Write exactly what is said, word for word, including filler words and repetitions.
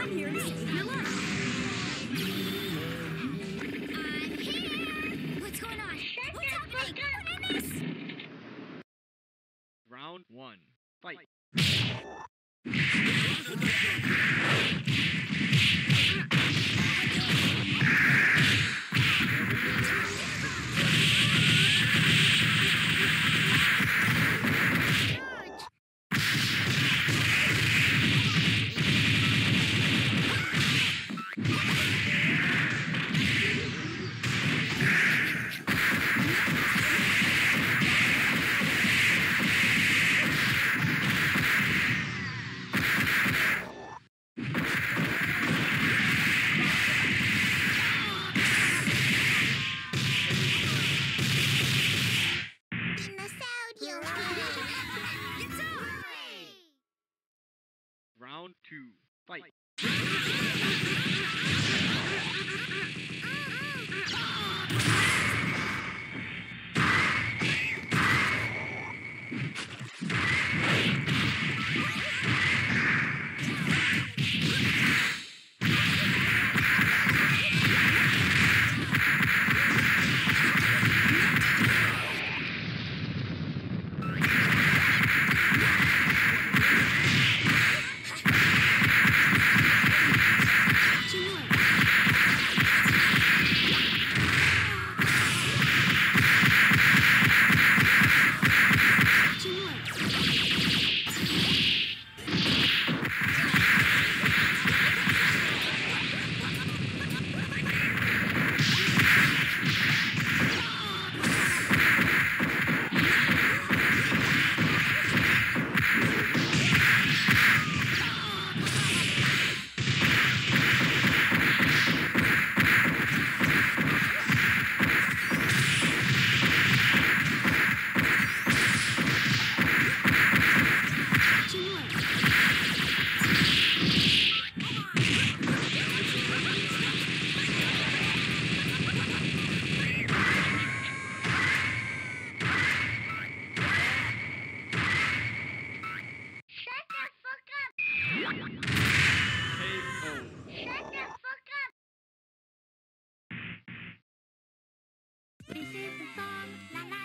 I'm here to save your life. I'm here! What's going on? Shut What's the happening? fuck up! What is this? Round one. Fight. Round two. Fight. This is the song, la la